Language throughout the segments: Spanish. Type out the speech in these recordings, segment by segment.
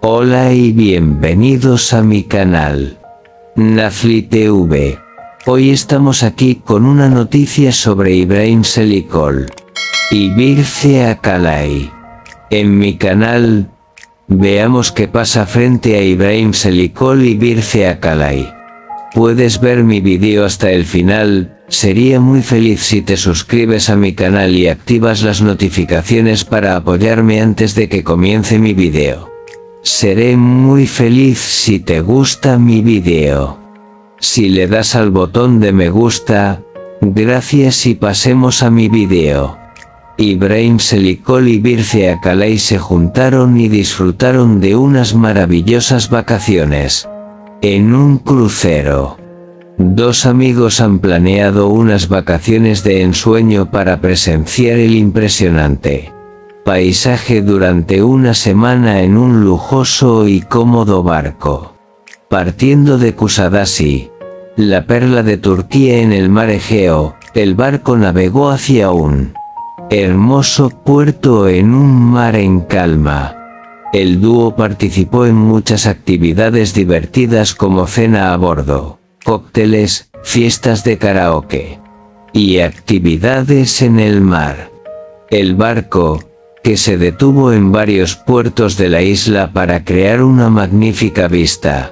Hola y bienvenidos a mi canal, Nafli TV. Hoy estamos aquí con una noticia sobre Ibrahim Selikol y Birce Akalay. En mi canal, veamos qué pasa frente a Ibrahim Selikol y Birce Akalay. Puedes ver mi vídeo hasta el final. Sería muy feliz si te suscribes a mi canal y activas las notificaciones para apoyarme antes de que comience mi vídeo. Seré muy feliz si te gusta mi vídeo. Si le das al botón de me gusta, gracias, y pasemos a mi vídeo. Ibrahim Selikol y Birce Akalay se juntaron y disfrutaron de unas maravillosas vacaciones en un crucero. Dos amigos han planeado unas vacaciones de ensueño para presenciar el impresionante paisaje durante una semana en un lujoso y cómodo barco. Partiendo de Kusadasi, la perla de Turquía en el mar Egeo, el barco navegó hacia un hermoso puerto en un mar en calma. El dúo participó en muchas actividades divertidas como cena a bordo, cócteles, fiestas de karaoke y actividades en el mar. El barco, que se detuvo en varios puertos de la isla para crear una magnífica vista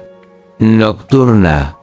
nocturna,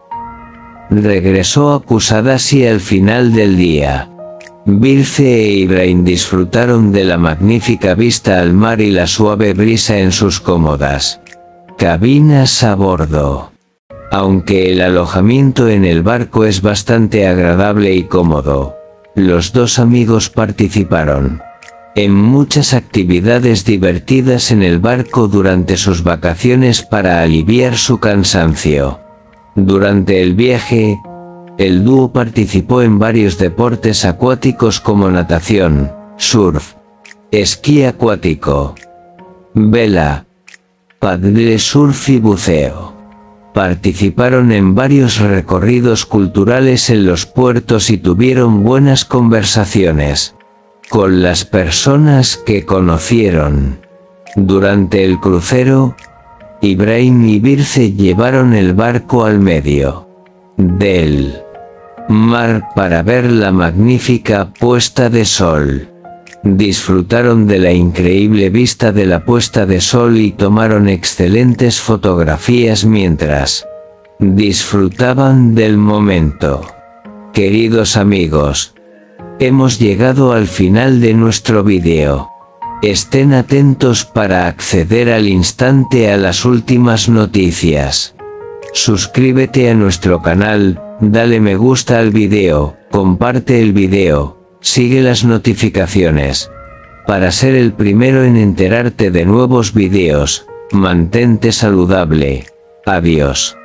regresó a Kusadasi al final del día. Birce e Ibrahim disfrutaron de la magnífica vista al mar y la suave brisa en sus cómodas cabinas a bordo. Aunque el alojamiento en el barco es bastante agradable y cómodo, los dos amigos participaron en muchas actividades divertidas en el barco durante sus vacaciones para aliviar su cansancio. Durante el viaje, el dúo participó en varios deportes acuáticos como natación, surf, esquí acuático, vela, paddle surf y buceo. Participaron en varios recorridos culturales en los puertos y tuvieron buenas conversaciones con las personas que conocieron. Durante el crucero, Ibrahim y Birce llevaron el barco al medio del mar para ver la magnífica puesta de sol. Disfrutaron de la increíble vista de la puesta de sol y tomaron excelentes fotografías mientras disfrutaban del momento. Queridos amigos, hemos llegado al final de nuestro vídeo. Estén atentos para acceder al instante a las últimas noticias. Suscríbete a nuestro canal, dale me gusta al vídeo, comparte el vídeo, sigue las notificaciones para ser el primero en enterarte de nuevos vídeos. Mantente saludable. Adiós.